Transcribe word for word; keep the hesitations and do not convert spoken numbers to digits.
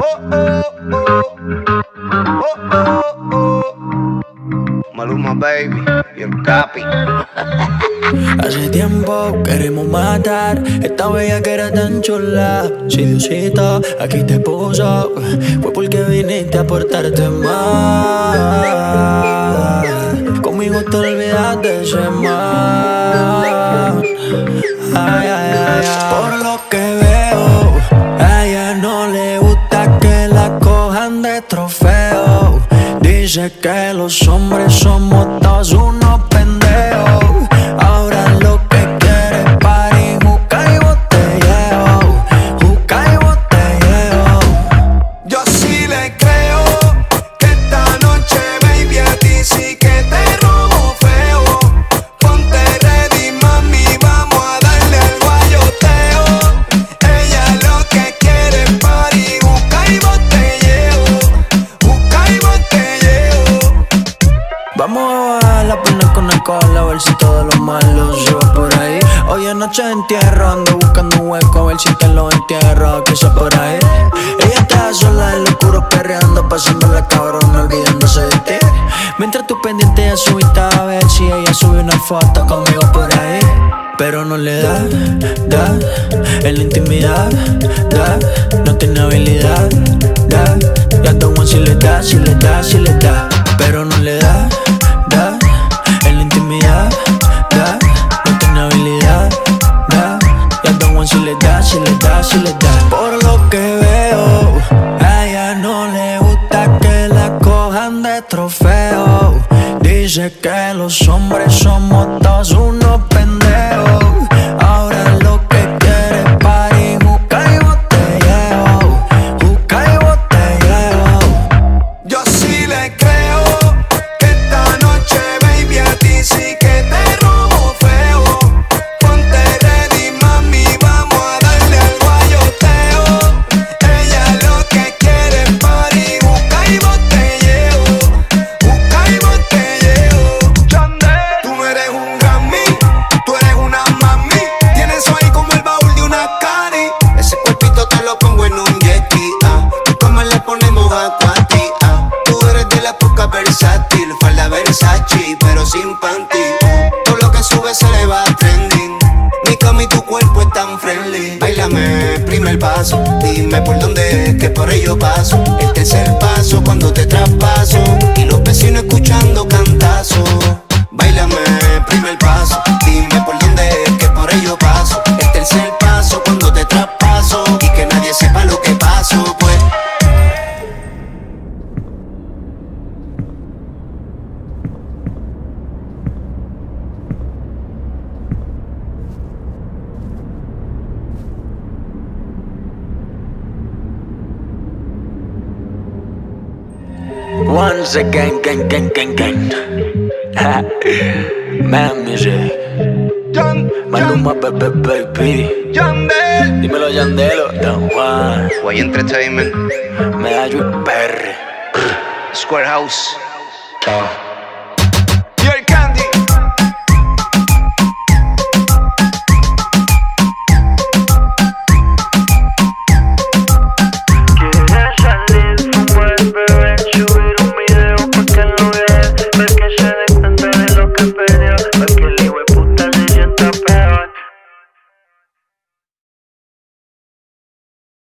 Maluma baby y el Capi. Hace tiempo queremos matar esta bella que era tan chula. Si Diosito aquí te puso, fue porque viniste a portarte mal. Conmigo te olvidas de ese mal. Ay, ay, ay, ay. Por lo que veo, a ella no le gusta que la cojan de trofeo. Dice que los hombres somos todos unos pendejos. Ahora lo que quiere es party, juca y botelleo, juca y botelleo. Yo sí le creo que esta noche, baby, a ti sí que te robo feo. Ponte ready, mami, vamos a darle al guayoteo. Ella lo que quiere es party, juca y botelleo, juca y botelleo. Vamos a bajar la pena con alcohol, a ver si todos los malos se va por ahí. Hoy en noche de entierro, ando buscando un hueco, a ver si te lo entierro, que sea por ahí. Ella está sola en lo oscuro perreando, pasándola cabrón, olvidándose de ti. Mientras tú pendiente ya subiste a ver si ella sube una foto conmigo por ahí. Pero no le da, da, en la intimidad, da, no tiene habilidad, da. Ya Don Juan si le da, si le da, si le da. Pero no le da, da, en la intimidad, da, no tiene habilidad, da. Ya Don Juan si le da, si le da, si le da. Por lo que veo, a ella no le gusta que la cojan de trofeo. Dice que los hombres somos todos unos pendejos. Ahora lo que quiere es party, juca y botelleo, juca y botelleo. Yo sí le creo que esta noche, baby, a ti sí que te robo feo. Ponte ready, mami, vamos a darle al guayoteo. Ella lo que quiere es party, juca y botelleo, juca y botelleo. Tú no eres un Grammy, tú eres una mami. Tienes eso ahí como el baúl de una cari. Ese cuerpito te lo pongo en un jet ski, ah. Y como le ponemos acuati, ah. Tú eres de la poca versátil, falda Versace, pero sin panty. Todo lo que sube se le va trending. Mi cama y tu cuerpo es tan friendly. Báilame, primer paso, dime por dónde es que por ello paso. El tercer paso cuando te traspaso y los vecinos escuchando cantazo. Báilame, primer paso, dime por dónde es que por ello paso. El tercer paso cuando te traspaso y que nadie sepa lo que paso, pues. Once again, gang, gang, gang, gang. Man music. Maluma, baby, baby. Yandel, Dímelo, Yandelo, Don Juan. Guay Entertainment. Medallo y Perry. Square House. Chao.